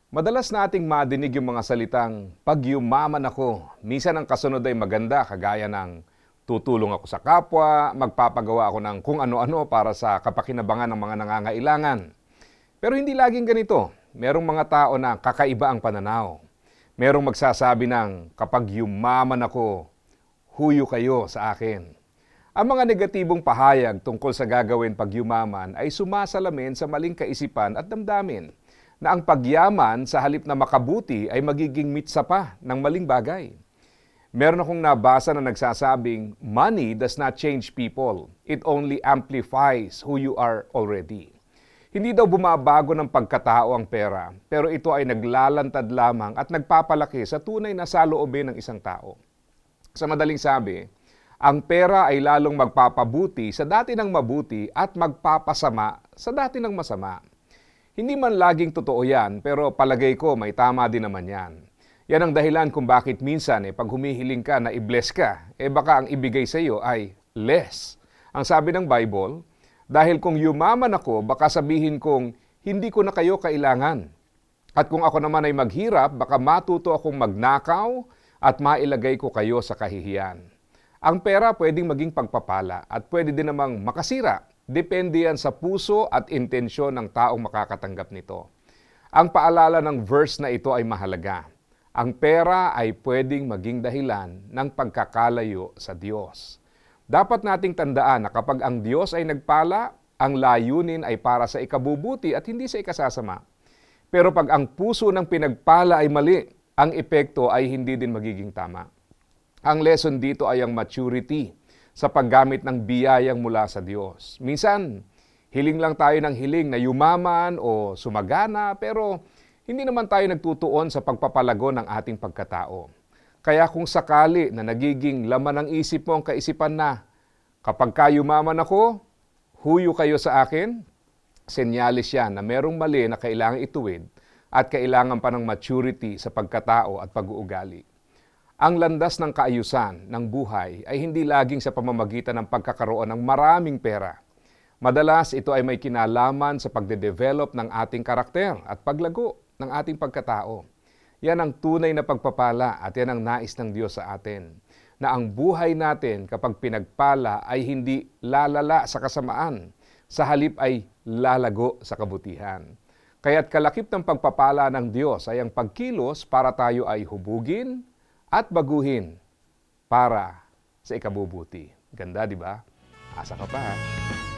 Madalas nating madinig yung mga salitang, "Pag-yumaman ako." Minsan ang kasunod ay maganda, kagaya ng tutulong ako sa kapwa, magpapagawa ako ng kung ano-ano para sa kapakinabangan ng mga nangangailangan. Pero hindi laging ganito. Merong mga tao na kakaiba ang pananaw. Merong magsasabi ng, "Kapag yumaman ako, huyo kayo sa akin." Ang mga negatibong pahayag tungkol sa gagawin pag yumaman ay sumasalamin sa maling kaisipan at damdamin na ang pagyaman sa halip na makabuti ay magiging mitsa pa ng maling bagay. Meron akong nabasa na nagsasabing, "Money does not change people. It only amplifies who you are already." Hindi daw bumabago ng pagkatao ang pera, pero ito ay naglalantad lamang at nagpapalaki sa tunay na saloobin ng isang tao. Sa madaling sabi, ang pera ay lalong magpapabuti sa dati ng mabuti at magpapasama sa dati ng masama. Hindi man laging totoo yan, pero palagay ko may tama din naman yan. Yan ang dahilan kung bakit minsan pag humihiling ka na i-bless ka, baka ang ibigay sa iyo ay less. Ang sabi ng Bible, dahil kung yumaman ako, baka sabihin kong hindi ko na kayo kailangan. At kung ako naman ay maghirap, baka matuto akong magnakaw at mailagay ko kayo sa kahihiyan. Ang pera pwedeng maging pagpapala at pwede din namang makasira. Depende yan sa puso at intensyon ng taong makakatanggap nito. Ang paalala ng verse na ito ay mahalaga. Ang pera ay pwedeng maging dahilan ng pagkakalayo sa Diyos. Dapat nating tandaan na kapag ang Diyos ay nagpala, ang layunin ay para sa ikabubuti at hindi sa ikasasama. Pero pag ang puso ng pinagpala ay mali, ang epekto ay hindi din magiging tama. Ang lesson dito ay ang maturity sa paggamit ng biyayang mula sa Diyos. Minsan, hiling lang tayo ng hiling na yumaman o sumagana, pero hindi naman tayo nagtutuon sa pagpapalago ng ating pagkatao. Kaya kung sakali na nagiging laman ng isip mo ang kaisipan na, "Kapag yumaman ako, huyo kayo sa akin," senyalis yan na merong mali na kailangang ituwid at kailangan pa ng maturity sa pagkatao at pag-uugali. Ang landas ng kaayusan ng buhay ay hindi laging sa pamamagitan ng pagkakaroon ng maraming pera. Madalas ito ay may kinalaman sa pagde-develop ng ating karakter at paglago ng ating pagkatao. Yan ang tunay na pagpapala at yan ang nais ng Diyos sa atin. Na ang buhay natin kapag pinagpala ay hindi lalala sa kasamaan, sa halip ay lalago sa kabutihan. Kaya't kalakip ng pagpapala ng Diyos ay ang pagkilos para tayo ay hubugin at baguhin para sa ikabubuti. Ganda, di ba? Asa ka pa, ha?